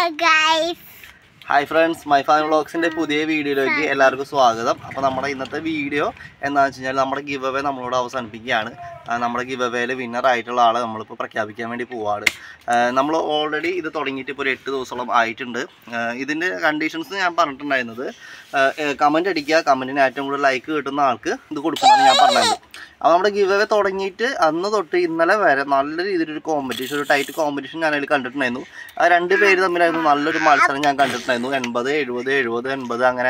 guys. Hi friends, my family vlogs in the പുതിയ വീഡിയോയിലേക്ക് എല്ലാവർക്കും സ്വാഗതം. അപ്പോൾ നമ്മുടെ ഇന്നത്തെ വീഡിയോ എന്താണെന്ന് വെച്ച് കഴിഞ്ഞാൽ നമ്മുടെ ഗിവ് അവേ നമ്മളോട് അവസാനിപ്പിക്കുകയാണ്. നമ്മുടെ ഗിവ് അവേയിൽ വിന്നർ ആയിട്ടുള്ള ആളെ നമ്മളിപ്പോൾ പ്രഖ്യാപിക്കാൻ വേണ്ടി പോവാണ്. നമ്മൾ ഓൾറെഡി ഇത് തുടങ്ങിയിട്ട് ഇപ്പോൾ ഒരു 8 ദിവസത്തോളം ആയിട്ടുണ്ട്. ഇതിൻ്റെ കണ്ടീഷൻസ് ഞാൻ പറഞ്ഞിട്ടുണ്ടായിരുന്നത് കമൻറ്റ് അടിക്കുക, കമൻറ്റിന് ഏറ്റവും കൂടുതൽ ലൈക്ക് കിട്ടുന്ന ആൾക്ക് ഇത് കൊടുക്കണമെന്ന് ഞാൻ പറഞ്ഞിരുന്നു. അപ്പോൾ നമ്മുടെ ഗിവ് അവേ തുടങ്ങിയിട്ട് അന്ന് തൊട്ട് ഇന്നലെ വരെ നല്ല രീതിയിലൊരു കോമ്പറ്റീഷൻ, ഒരു ടൈറ്റ് കോമ്പറ്റീഷൻ ഞാൻ അതിൽ കണ്ടിട്ടുണ്ടായിരുന്നു. ആ രണ്ട് പേര് തമ്മിലായിരുന്നു നല്ലൊരു മത്സരം ഞാൻ കണ്ടിട്ടുണ്ടായിരുന്നു. 80, 70, 70, 80 അങ്ങനെ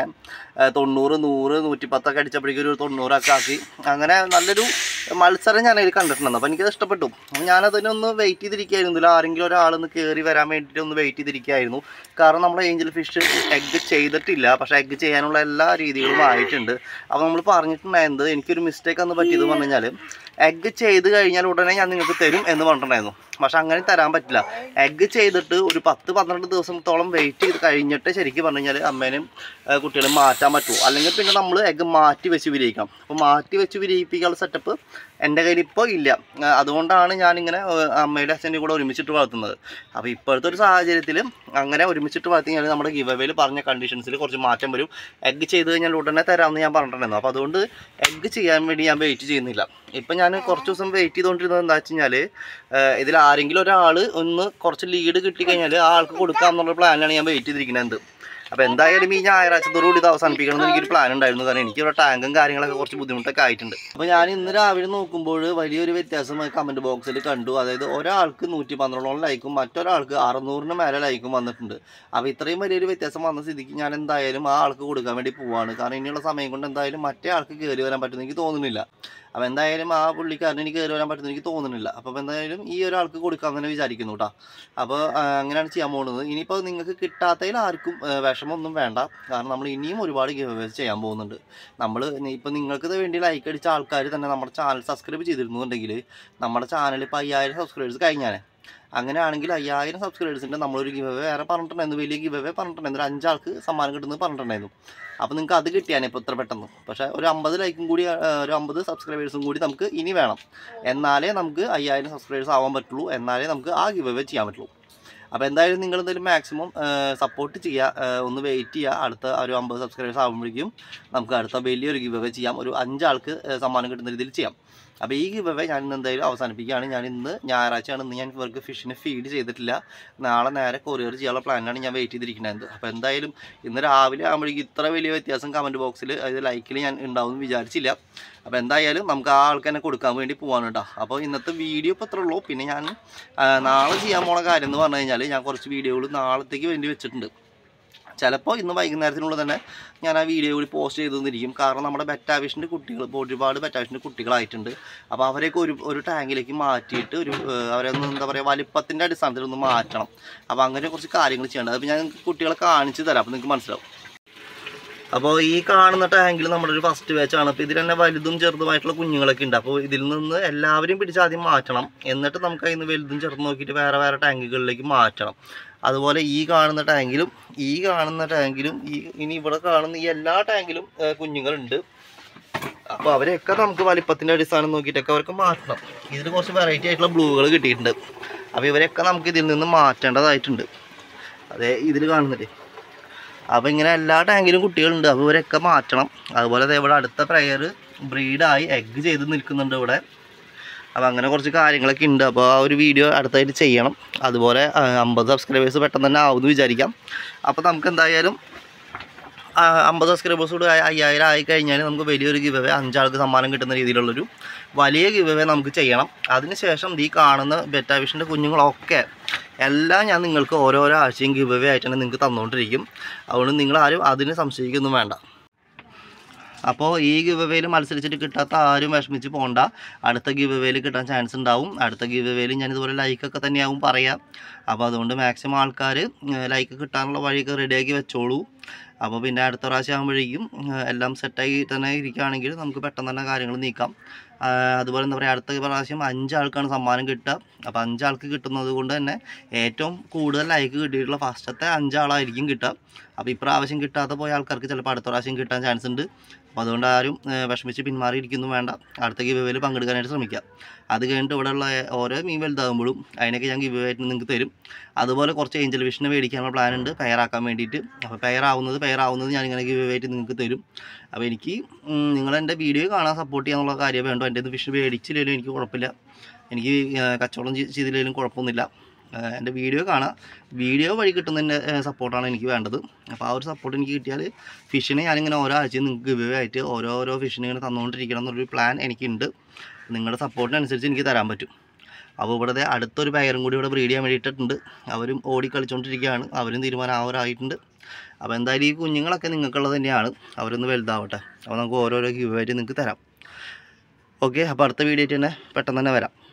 90, 100, 110 അടിച്ചപ്പോഴേക്കും ഒരു 90 ആക്കി. അങ്ങനെ നല്ലൊരു മത്സരം ഞാൻ അതിൽ കണ്ടിട്ടുണ്ടായിരുന്നു. അപ്പോൾ എനിക്കത് ഇഷ്ടപ്പെട്ടു. ഞാനതിനൊന്ന് വെയിറ്റ് ചെയ്തിരിക്കുകയായിരുന്നു. ആരെങ്കിലും ഒരാളൊന്ന് കയറി വരാൻ വേണ്ടിയിട്ട് ഒന്ന് വെയിറ്റ് ചെയ്തിരിക്കുകയായിരുന്നു. കാരണം നമ്മൾ ഏഞ്ചൽ ഫിഷ് എഗ്ഗ് ചെയ്തിട്ടില്ല, പക്ഷേ എഗ്ഗ് ചെയ്യാനുള്ള എല്ലാ രീതികളും ആയിട്ടുണ്ട്. അപ്പോൾ നമ്മൾ പറഞ്ഞിട്ടുണ്ടായിരുന്നത്, എനിക്കൊരു മിസ്റ്റേക്ക് അന്ന് പറ്റിയത് പറഞ്ഞു കഴിഞ്ഞാൽ എഗ്ഗ് ചെയ്ത് കഴിഞ്ഞാൽ ഉടനെ ഞാൻ നിങ്ങൾക്ക് തരും എന്ന് പറഞ്ഞിട്ടുണ്ടായിരുന്നു. പക്ഷെ അങ്ങനെ തരാൻ പറ്റില്ല. എഗ്ഗ് ചെയ്തിട്ട് ഒരു 10-12 ദിവസത്തോളം വെയിറ്റ് ചെയ്ത് കഴിഞ്ഞിട്ട് ശരിക്കും പറഞ്ഞു കഴിഞ്ഞാൽ അമ്മേനും കുട്ടികളും മാറ്റാൻ പറ്റുമോ, അല്ലെങ്കിൽ പിന്നെ നമ്മൾ എഗ്ഗ് മാറ്റി വെച്ച് വിരിയിക്കണം. അപ്പോൾ മാറ്റി വെച്ച് വിരിയിപ്പിക്കാനുള്ള സെറ്റപ്പ് എൻ്റെ കയ്യിൽ ഇപ്പോൾ ഇല്ല. അതുകൊണ്ടാണ് ഞാനിങ്ങനെ അമ്മയുടെ അച്ഛൻ്റെ കൂടെ ഒരുമിച്ചിട്ട് വളർത്തുന്നത്. അപ്പോൾ ഇപ്പോഴത്തെ ഒരു സാഹചര്യത്തിൽ അങ്ങനെ ഒരുമിച്ചിട്ട് വളർത്തി കഴിഞ്ഞാൽ നമ്മുടെ ഗിവ് അവേയിൽ പറഞ്ഞ കണ്ടീഷൻസിൽ കുറച്ച് മാറ്റം വരും. എഗ്ഗ് ചെയ്ത് കഴിഞ്ഞാൽ ഉടനെ തരാമെന്ന് ഞാൻ പറഞ്ഞിട്ടുണ്ടായിരുന്നു. അപ്പോൾ അതുകൊണ്ട് എഗ്ഗ് ചെയ്യാൻ വേണ്ടി ഞാൻ വെയിറ്റ് ചെയ്യുന്നില്ല. ഇപ്പം ഞാൻ കുറച്ച് ദിവസം വെയിറ്റ് ചെയ്തുകൊണ്ടിരുന്നത് എന്താ വെച്ച് കഴിഞ്ഞാൽ, ഇതിൽ ആരെങ്കിലും ഒരാൾ ഒന്ന് കുറച്ച് ലീഡ് കിട്ടിക്കഴിഞ്ഞാൽ ആ ആൾക്ക് കൊടുക്കാം എന്നുള്ള പ്ലാനിലാണ് ഞാൻ വെയിറ്റ് ചെയ്തിരിക്കുന്നത്. അപ്പോൾ എന്തായാലും ഈ ഞായറാഴ്ചത്തോടുകൂടി ഇത് അവസാനിപ്പിക്കണം എന്ന് എനിക്കൊരു പ്ലാൻ ഉണ്ടായിരുന്നു. കാരണം എനിക്കൊരു ടാങ്കും കാര്യങ്ങളൊക്കെ കുറച്ച് ബുദ്ധിമുട്ടൊക്കെ ആയിട്ടുണ്ട്. അപ്പോൾ ഞാൻ ഇന്ന് രാവിലെ നോക്കുമ്പോൾ വലിയൊരു വ്യത്യാസം കമൻറ്റ് ബോക്സിൽ കണ്ടു. അതായത് ഒരാൾക്ക് 112 ലൈക്കും മറ്റൊരാൾക്ക് 600 മേലെ ലൈക്കും വന്നിട്ടുണ്ട്. അപ്പോൾ ഇത്രയും വലിയൊരു വ്യത്യാസം വന്ന സ്ഥിതിക്ക് ഞാൻ എന്തായാലും ആ ആൾക്ക് കൊടുക്കാൻ വേണ്ടി പോവാണ്. കാരണം ഇനിയുള്ള സമയം കൊണ്ട് എന്തായാലും മറ്റേ ആൾക്ക് കയറി വരാൻ പറ്റുമെന്ന് എനിക്ക് തോന്നുന്നില്ല. അപ്പോൾ എന്തായാലും ആ പുള്ളിക്കാരന് എനിക്ക് കയറി വരാൻ പറ്റുമെന്ന് എനിക്ക് തോന്നുന്നില്ല. അപ്പോൾ എന്തായാലും ഈ ഒരാൾക്ക് കൊടുക്കാമെന്ന് തന്നെ വിചാരിക്കുന്നു കേട്ടോ. അപ്പോൾ അങ്ങനെയാണ് ചെയ്യാൻ പോകുന്നത്. ഇനിയിപ്പോൾ നിങ്ങൾക്ക് കിട്ടാത്തതിൽ ആർക്കും വിഷമമൊന്നും വേണ്ട. കാരണം നമ്മൾ ഇനിയും ഒരുപാട് ഗിവ് അവേസ് ചെയ്യാൻ പോകുന്നുണ്ട്. നമ്മൾ ഇപ്പോൾ നിങ്ങൾക്ക് വേണ്ടി ലൈക്ക് അടിച്ച ആൾക്കാർ തന്നെ നമ്മുടെ ചാനൽ സബ്സ്ക്രൈബ് ചെയ്തിരുന്നുണ്ടെങ്കിൽ നമ്മുടെ ചാനൽ ഇപ്പോൾ 5000 സബ്സ്ക്രൈബേഴ്സ് കഴിഞ്ഞാൽ. അങ്ങനെയാണെങ്കിൽ 5000 സബ്സ്ക്രൈബേഴ്സിൻ്റെ നമ്മളൊരു ഗിവ് അവേ വേറെ പറഞ്ഞിട്ടുണ്ടായിരുന്നു, വലിയ ഗിവ് അവേ പറഞ്ഞിട്ടുണ്ടായിരുന്നു. ഒരു 5 ആൾക്ക് സമ്മാനം കിട്ടുന്നത് പറഞ്ഞിട്ടുണ്ടായിരുന്നു. അപ്പോൾ നിങ്ങൾക്ക് അത് കിട്ടിയാണ് ഇപ്പോൾ ഇത്ര പെട്ടെന്ന്. പക്ഷേ ഒരു 50 ലൈക്കും കൂടി, ഒരു 50 സബ്സ്ക്രൈബേഴ്സും കൂടി നമുക്ക് ഇനി വേണം. എന്നാലേ നമുക്ക് 5000 സബ്സ്ക്രൈബേഴ്സ് ആവാൻ പറ്റുള്ളൂ. എന്നാലേ നമുക്ക് ആ ഗിവ് അവേ ചെയ്യാൻ പറ്റുള്ളൂ. അപ്പോൾ എന്തായാലും നിങ്ങൾ എന്തായാലും മാക്സിമം സപ്പോർട്ട് ചെയ്യുക, ഒന്ന് വെയിറ്റ് ചെയ്യുക. അടുത്ത ഒരു 50 സബ്സ്ക്രൈബേഴ്സ് ആകുമ്പോഴേക്കും നമുക്ക് അടുത്ത വലിയൊരു ഗിവ് അവേ ചെയ്യാം. ഒരു 5 ആൾക്ക് സമ്മാനം കിട്ടുന്ന രീതിയിൽ ചെയ്യാം. അപ്പോൾ ഈ ഗിവ് അവേ ഞാൻ ഇന്ന് എന്തായാലും അവസാനിപ്പിക്കുകയാണ്. ഞാൻ ഇന്ന് ഞായറാഴ്ചയാണ്. ഇന്ന് ഞാൻ ഇവർക്ക് ഫിഷിനെ ഫീഡ് ചെയ്തിട്ടില്ല. നാളെ നേരെ കൊറിയർ ചെയ്യാനുള്ള പ്ലാനാണ് ഞാൻ വെയിറ്റ് ചെയ്തിരിക്കുന്നത്. അപ്പോൾ എന്തായാലും ഇന്ന് രാവിലെ ആകുമ്പോഴേക്കും ഇത്ര വലിയ വ്യത്യാസം കമൻറ്റ് ബോക്സിൽ, അതായത് ലൈക്കിൽ ഞാൻ ഉണ്ടാവുമെന്ന് വിചാരിച്ചില്ല. അപ്പോൾ എന്തായാലും നമുക്ക് ആ ആൾക്ക് തന്നെ കൊടുക്കാൻ വേണ്ടി പോകാൻ കേട്ടോ. അപ്പോൾ ഇന്നത്തെ വീഡിയോ ഇപ്പോൾ ഇത്ര ഉള്ളൂ. പിന്നെ ഞാൻ നാളെ ചെയ്യാൻ പോണ കാര്യം എന്ന് പറഞ്ഞു കഴിഞ്ഞാൽ, ഞാൻ കുറച്ച് വീഡിയോകൾ നാളത്തേക്ക് വേണ്ടി വെച്ചിട്ടുണ്ട്. ചിലപ്പോൾ ഇന്ന് വൈകുന്നേരത്തിനുള്ളിൽ തന്നെ ഞാൻ ആ വീഡിയോ കൂടി പോസ്റ്റ് ചെയ്തു തന്നിരിക്കും. കാരണം നമ്മുടെ ബെറ്റാവിഷൻ്റെ കുട്ടികൾ ഇപ്പോൾ ഒരുപാട് ബെറ്റാവിഷൻ്റെ കുട്ടികളായിട്ടുണ്ട്. അപ്പോൾ അവരെയൊക്കെ ഒരു ടാങ്കിലേക്ക് മാറ്റിയിട്ട് അവരെ ഒന്ന് എന്താ പറയുക, വലിപ്പത്തിൻ്റെ അടിസ്ഥാനത്തിൽ ഒന്ന് മാറ്റണം. അപ്പോൾ അങ്ങനെ കുറച്ച് കാര്യങ്ങൾ ചെയ്യേണ്ടത്. അപ്പോൾ ഞാൻ കുട്ടികളെ കാണിച്ച് തരാം, അപ്പോൾ നിങ്ങൾക്ക് മനസ്സിലാവും. അപ്പോൾ ഈ കാണുന്ന ടാങ്കിൽ നമ്മുടെ ഒരു ഫസ്റ്റ് ബാച്ചാണ്. അപ്പോൾ ഇതിൽ തന്നെ വലുതും ചെറുതുമായിട്ടുള്ള കുഞ്ഞുങ്ങളൊക്കെ ഉണ്ട്. അപ്പോൾ ഇതിൽ നിന്ന് എല്ലാവരും പിടിച്ച് ആദ്യം മാറ്റണം. എന്നിട്ട് നമുക്ക് അതിൽ നിന്ന് വലുതും ചെറുതും നോക്കിയിട്ട് വേറെ വേറെ ടാങ്കുകളിലേക്ക് മാറ്റണം. അതുപോലെ ഈ കാണുന്ന ടാങ്കിലും ഇനി ഇവിടെ കാണുന്ന ഈ എല്ലാ ടാങ്കിലും കുഞ്ഞുങ്ങളുണ്ട്. അപ്പോൾ അവരെയൊക്കെ നമുക്ക് വലിപ്പത്തിൻ്റെ അടിസ്ഥാനം നോക്കിയിട്ടൊക്കെ അവർക്ക് മാറ്റണം. ഇതിൽ കുറച്ച് വെറൈറ്റി ആയിട്ടുള്ള ബ്ലൂകൾ കിട്ടിയിട്ടുണ്ട്. അപ്പോൾ ഇവരെയൊക്കെ നമുക്ക് ഇതിൽ നിന്ന് മാറ്റേണ്ടതായിട്ടുണ്ട്. അതെ, ഇതിൽ കാണുന്നില്ലേ. അപ്പോൾ ഇങ്ങനെ എല്ലാ ടാങ്കിലും കുട്ടികളുണ്ട്. അപ്പോൾ ഇവരൊക്കെ മാറ്റണം. അതുപോലെ ഇവിടെ അടുത്ത പ്രയർ ബ്രീഡായി എഗ്ഗ് ചെയ്ത് നിൽക്കുന്നുണ്ട് ഇവിടെ. അപ്പോൾ അങ്ങനെ കുറച്ച് കാര്യങ്ങളൊക്കെ ഉണ്ട്. അപ്പോൾ ആ ഒരു വീഡിയോ അടുത്തായിട്ട് ചെയ്യണം. അതുപോലെ 50 സബ്സ്ക്രൈബേഴ്സ് പെട്ടെന്ന് തന്നെ ആവുമെന്ന് വിചാരിക്കാം. അപ്പോൾ നമുക്ക് എന്തായാലും 50 സബ്സ്ക്രൈബേഴ്സ് കൂടെ 5000 ആയി കഴിഞ്ഞാൽ നമുക്ക് വലിയൊരു ഗിവ് അവേ 5 ആൾക്ക് സമ്മാനം കിട്ടുന്ന രീതിയിലുള്ളൊരു വലിയ ഗിവ് അവേ നമുക്ക് ചെയ്യണം. അതിനുശേഷം ഈ കാണുന്ന ബെറ്റാവിഷൻ്റെ കുഞ്ഞുങ്ങളൊക്കെ എല്ലാം ഞാൻ നിങ്ങൾക്ക് ഓരോരോ ആഴ്ചയും ഗിവ് അവേ ആയിട്ടാണ് നിങ്ങൾക്ക് തന്നുകൊണ്ടിരിക്കും. അതുകൊണ്ട് നിങ്ങളാരും അതിന് സംശയിക്കൊന്നും വേണ്ട. അപ്പോൾ ഈ ഗിവ് അവേയിൽ മത്സരിച്ചിട്ട് കിട്ടാത്ത ആരും വിഷമിച്ച് പോകണ്ട. അടുത്ത ഗിവ് അവേയിൽ കിട്ടാൻ ചാൻസ് ഉണ്ടാവും. അടുത്ത ഗിവ് അവേയിൽ ഞാനിതുപോലെ ലൈക്കൊക്കെ തന്നെയാവും പറയാം. അപ്പോൾ അതുകൊണ്ട് മാക്സിമം ആൾക്കാർ ലൈക്ക് കിട്ടാനുള്ള വഴിയൊക്കെ റെഡിയാക്കി വെച്ചോളൂ. അപ്പോൾ പിന്നെ അടുത്ത പ്രാവശ്യം ആകുമ്പോഴേക്കും എല്ലാം സെറ്റായി തന്നെ ഇരിക്കുകയാണെങ്കിൽ നമുക്ക് പെട്ടെന്ന് തന്നെ കാര്യങ്ങൾ നീക്കാം. അതുപോലെ എന്താ പറയുക, അടുത്ത പ്രാവശ്യം 5 ആൾക്കാണ് സമ്മാനം കിട്ടുക. അപ്പോൾ 5 ആൾക്ക് കിട്ടുന്നത് കൊണ്ട് തന്നെ ഏറ്റവും കൂടുതൽ ലൈക്ക് കിട്ടിയിട്ടുള്ള ഫസ്റ്റത്തെ 5 ആളായിരിക്കും കിട്ടുക. അപ്പോൾ ഇപ്രാവശ്യം കിട്ടാതെ പോയ ആൾക്കാർക്ക് ചിലപ്പോൾ അടുത്ത പ്രാവശ്യം കിട്ടാൻ ചാൻസ് ഉണ്ട്. അപ്പോൾ അതുകൊണ്ട് ആരും വിഷമിച്ച് പിന്മാറിയിരിക്കുന്നു വേണ്ട. അടുത്ത ഗിവ് അവേയിൽ പങ്കെടുക്കാനായിട്ട് ശ്രമിക്കുക. അത് കഴിഞ്ഞിട്ട് ഇവിടെയുള്ള ഓരോ മീൻ വലുതാകുമ്പോഴും അതിനൊക്കെ ഞാൻ ഗിവ് ആയിട്ട് നിങ്ങൾക്ക് തരും. അതുപോലെ കുറച്ച് ഏഞ്ചൽ ഫിഷിനെ മേടിക്കാനുള്ള പ്ലാൻ ഉണ്ട് പെയറാക്കാൻ വേണ്ടിയിട്ട്. അപ്പോൾ പെയറാവുന്നത് ഞാനിങ്ങനെ ഗിവ് ആയിട്ട് നിങ്ങൾക്ക് തരും. അപ്പോൾ എനിക്ക് നിങ്ങളെൻ്റെ വീഡിയോ കാണാൻ സപ്പോർട്ട് ചെയ്യാനുള്ള കാര്യം വേണ്ടോ. എൻ്റെ ഫിഷ് മേടിച്ചില്ലെങ്കിലും എനിക്ക് കുഴപ്പമില്ല, എനിക്ക് കച്ചവടം ചെയ്തില്ലെങ്കിലും കുഴപ്പമൊന്നുമില്ല. എൻ്റെ വീഡിയോ കാണാം, വീഡിയോ വഴി കിട്ടുന്നതിൻ്റെ സപ്പോർട്ടാണ് എനിക്ക് വേണ്ടത്. അപ്പോൾ ആ ഒരു സപ്പോർട്ട് എനിക്ക് കിട്ടിയാൽ ഫിഷിനെ ഞാനിങ്ങനെ ഓരോ ആഴ്ചയും നിങ്ങൾക്ക് ഗിവ് ആയിട്ട് ഓരോരോ ഫിഷിനെ ഇങ്ങനെ തന്നുകൊണ്ടിരിക്കണം എന്നൊരു പ്ലാൻ എനിക്കുണ്ട്. നിങ്ങളുടെ സപ്പോർട്ടിനനുസരിച്ച് എനിക്ക് തരാൻ പറ്റും. അപ്പോൾ ഇവിടെ അടുത്തൊരു പെയറും കൂടി ഇവിടെ ബ്രീഡ് ചെയ്യാൻ വേണ്ടിയിട്ടുണ്ട്. അവരും ഓടി കളിച്ചുകൊണ്ടിരിക്കുകയാണ്, അവരും തീരുമാനമാവാറായിട്ടുണ്ട്. അപ്പോൾ എന്തായാലും ഈ കുഞ്ഞുങ്ങളൊക്കെ നിങ്ങൾക്കുള്ളത് തന്നെയാണ്, അവരൊന്ന് വലുതാവട്ടെ. അപ്പോൾ നമുക്ക് ഓരോരോ ഗിവ് ആയിട്ട് നിങ്ങൾക്ക് തരാം. ഓക്കെ, അപ്പോൾ അടുത്ത വീഡിയോ ആയിട്ട് തന്നെ പെട്ടെന്ന് തന്നെ വരാം.